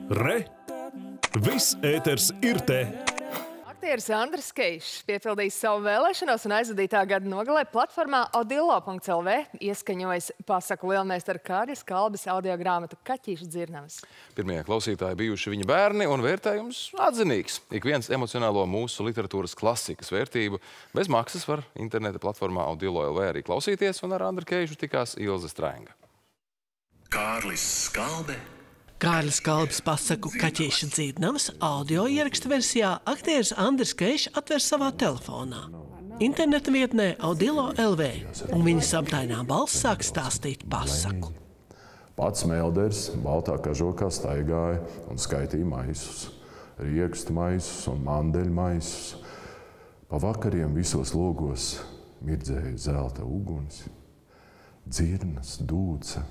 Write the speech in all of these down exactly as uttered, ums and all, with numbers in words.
Re! Viss ēters ir te! Aktieris Andris Keišs piepildījis savu vēlēšanos un aizvadītā gada nogalē platformā Audillo punkts L V ieskaņojis pasaku lielmeistara Kārļa Skalbes audiogrāmatu Kaķīša dzirnavas. Pirmie klausītāji bijuši viņa bērni un vērtējums atzinīgs. Ik viens emocionālo mūsu literatūras klasikas vērtību bez maksas var interneta platformā Audillo punkts L V arī klausīties, un ar Andru Keišu tikās Ilze Strenga. Kārlis Skalbe. Kārļa Skalbes pasaku Kaķīša dzirnavas audio ieraksta versijā aktieris Andris Keišs atver savā telefonā. Interneta vietnē Audillo punkts L V, un viņa samtainā balss sāk stāstīt pasaku. Pats melders baltā kažokā staigāja un skaitīja maisus. Riekstu maisus un mandeļu maisus. Pa vakariem visos logos mirdzēja zelta uguns. Dzirnas, dūca,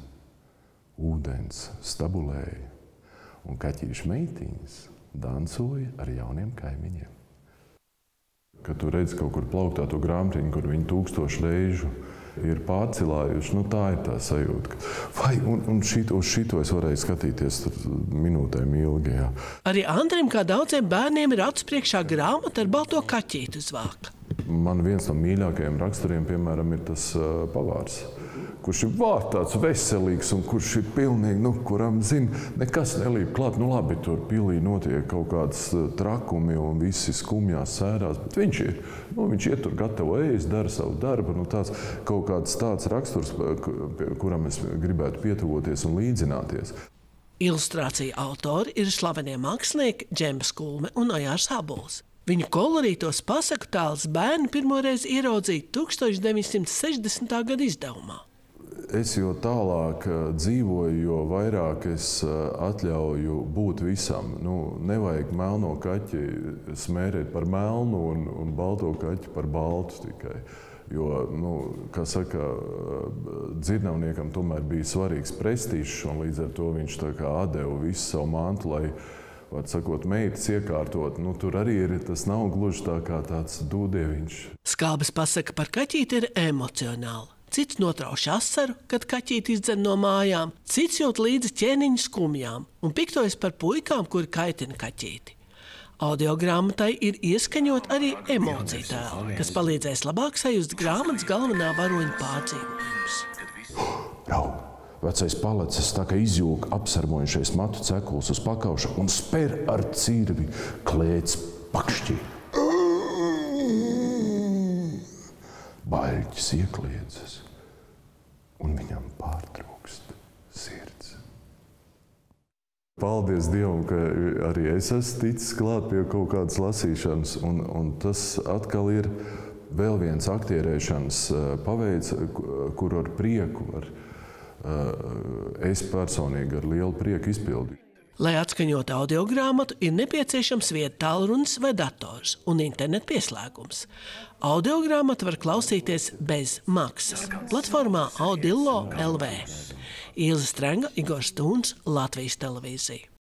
ūdens stabulēja, un kaķīša meitiņas dancoja ar jauniem kaimiņiem. Kad tu redzi kaut kur plauktā to grāmatiņu, kur viņi tūkstošu reižu ir pārcilājuši, nu tā ir tā sajūta. Vai, un, un šito, uz šito es varēju skatīties minūtēm ilgi, jā. Arī Andrim, kā daudziem bērniem, ir acu priekšā grāmata ar balto kaķīti uz vāka. Man viens no mīļākajiem raksturiem, piemēram, ir tas uh, pavārs, kurš ir vārds tāds veselīgs un kurš ir pilnīgi, nu, kuram, zin, nekas nelīp klāt. Nu labi, tur pilī notiek kaut kāds trakumi un visi skumjās sērās, bet viņš ir, nu, viņš iet tur gatavo ēst, dara savu darbu, nu tāds kaut kāds tāds raksturs, kuram es gribētu pietuvoties un līdzināties. Ilustrācija autori ir slavenie mākslinieki Džembas Kulme un Ojārs Abols. Viņu kolorītos pasaku tēlus bērni pirmoreiz ieraudzīja tūkstoš deviņsimt sešdesmitā gada izdevumā. Es jo tālāk dzīvoju, jo vairāk es atļauju būt visam. Nu, nevajag melno kaķi smērēt par melnu un, un balto kaķi par baltu tikai. Jo, nu, kā saka, dzirnavniekam tomēr bija svarīgs prestižs, un līdz ar to viņš tā kā atdeva visu savu mantu, lai, var sakot, meitas iekārtot. Nu, tur arī ir, tas nav gluži tā kā tāds dūdieviņš. Skalbes pasaka par kaķīti ir emocionāla. Cits notrauš asaru, kad kaķīti izdzen no mājām, cits jūt līdzi ķēniņu skumjām un piktojas par puikām, kuri kaitina kaķīti. Audiogrāmatai ir ieskaņot arī emociju tēli, kas palīdzēs labāk sajust grāmatas galvenā varoņa pārdzīvojumus. Rau, vecais palecis tā kā izjūg apsarmojušais matu cekuls uz pakauša un spēr ar cirvi klēts pakšķi. Baļķis iekliedzas, un viņam pārtrūkst sirds. Paldies Dievam, ka arī es esmu ticis klāt pie kaut kādas lasīšanas, un, un tas atkal ir vēl viens aktierēšanas paveids, kur ar prieku, ar, es personīgi ar lielu prieku izpildīju. Lai atskaņotu audiogrāmatu, ir nepieciešams viedtālrunis vai dators un internet pieslēgums. Audiogrāmatu var klausīties bez maksas platformā Audillo punkts L V. Ilze Strenga, Igors Stūns, Latvijas televīzija.